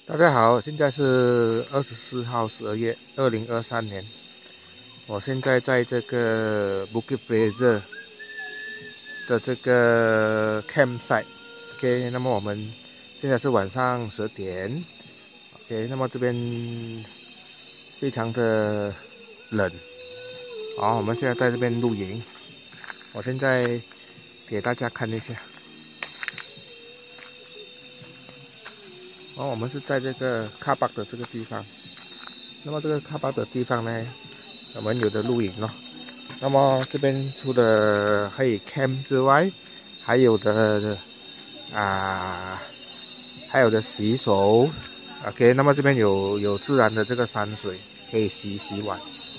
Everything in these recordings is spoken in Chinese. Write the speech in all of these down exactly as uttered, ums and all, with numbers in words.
大家好，现在是二十四号十二月二零二三年。我现在在这个 Bukit Fraser 的这个 campsite。OK， 那么我们现在是晚上十点。OK， 那么这边非常的冷。好，我们现在在这边露营。我现在给大家看一下。哦，我们是在这个卡巴的这个地方。那么这个卡巴的地方呢，我们有的露营咯。那么这边除了可以 camp 之外，还有的啊，还有的洗手。OK， 那么这边有有自然的这个山水，可以洗洗碗。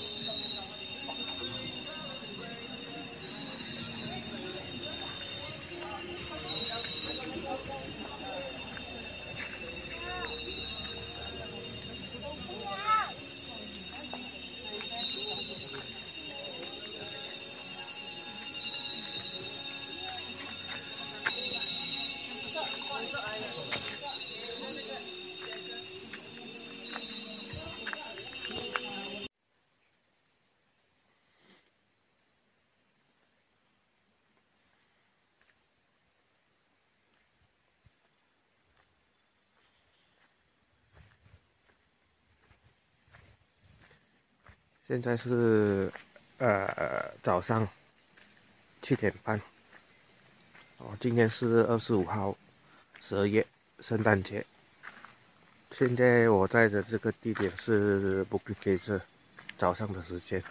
现在是呃早上七点半。哦，今天是二十五号十二月，圣诞节。现在我在的这个地点是 Bukit Fraser， 早上的时间。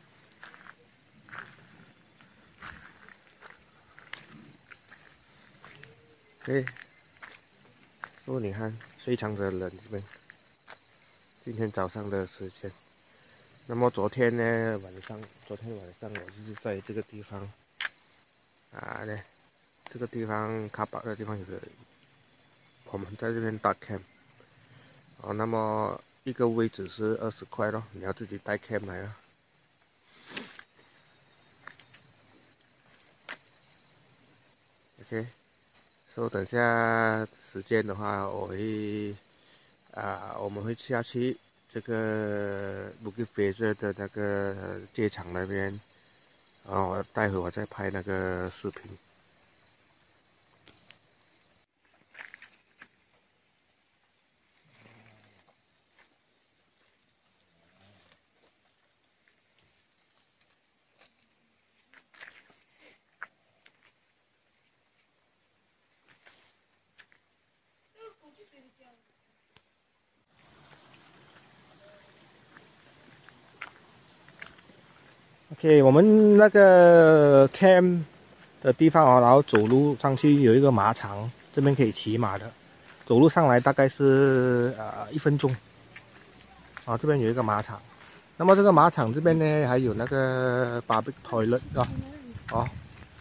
对，所以你看，非常的冷这边。今天早上的时间。那么昨天呢，晚上，昨天晚上我就是在这个地方啊，呢，这个地方卡巴的地方有个，我们在这边搭 camp。哦，那么一个位置是二十块咯，你要自己带 camp 来啊。OK， 所以等下时间的话，我会啊，我们会下去这个 Bukit Fraser 的那个街场那边，然后待会我再拍那个视频。OK， 我们那个 camp 的地方哦，然后走路上去有一个马场，这边可以骑马的，走路上来大概是呃一分钟。啊，这边有一个马场，那么这个马场这边呢还有那个 public toilet 啊，哦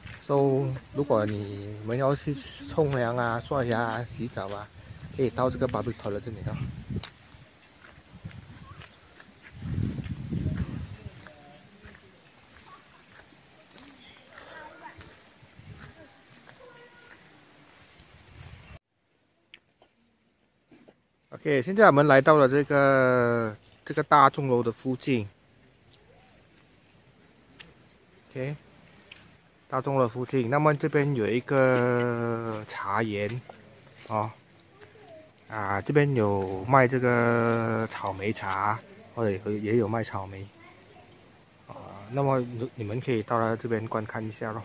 ，so 如果你们要去冲凉啊、刷牙啊、洗澡啊，可以到这个 public toilet 这里啊。OK， 现在我们来到了这个这个大钟楼的附近。OK， 大钟楼附近，那么这边有一个茶园，哦，啊，这边有卖这个草莓茶，或者也有卖草莓，啊，那么你们可以到了这边观看一下咯。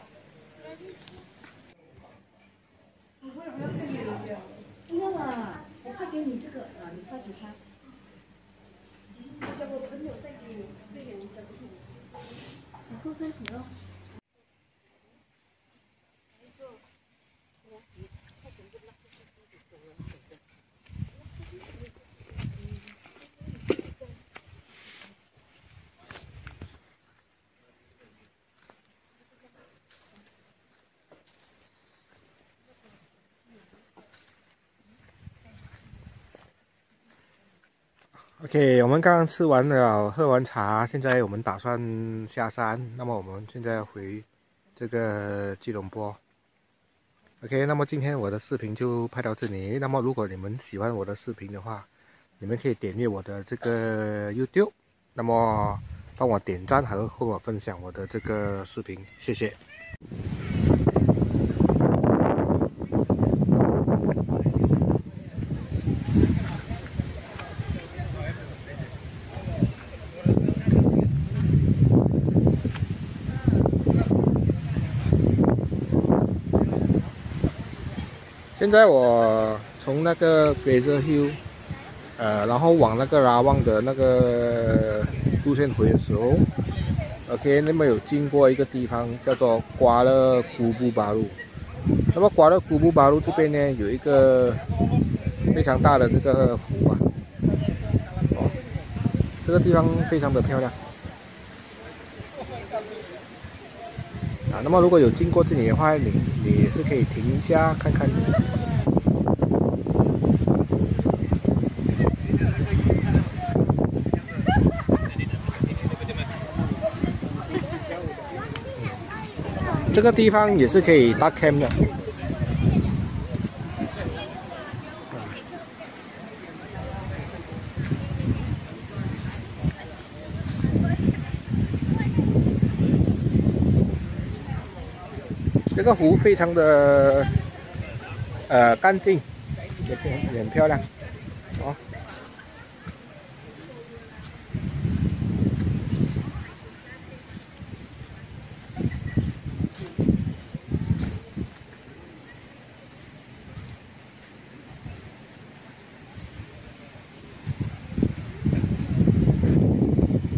不用了，我快给你这个啊，你发给他。我叫我朋友再给你，这个你讲不出。你喝杯水哦。OK， 我们刚刚吃完了，喝完茶，现在我们打算下山。那么我们现在要回这个吉隆坡。 OK， 那么今天我的视频就拍到这里。那么如果你们喜欢我的视频的话，你们可以点阅我的这个 YouTube， 那么帮我点赞，还有和我分享我的这个视频，谢谢。现在我从那个 Fraser Hill， 呃，然后往那个 Rawang 的那个路线回的时候 ，OK， 那么有经过一个地方叫做瓜勒古布巴路。那么瓜勒古布巴路这边呢，有一个非常大的这个湖啊，哦，这个地方非常的漂亮啊。那么如果有经过这里的话，你你也是可以停一下看看。这个地方也是可以搭 camp 的。这个湖非常的呃干净，也也很漂亮哦。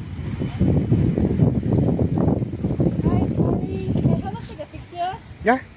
呀。